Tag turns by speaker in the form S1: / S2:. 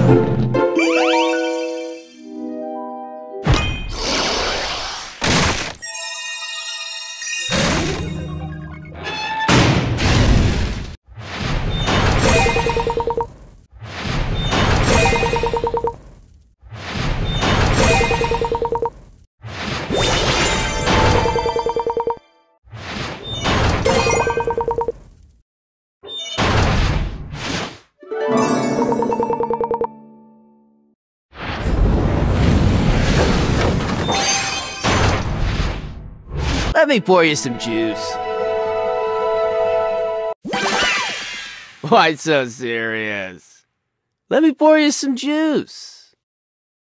S1: Let me pour you some juice. Why so serious? Let me pour you some juice.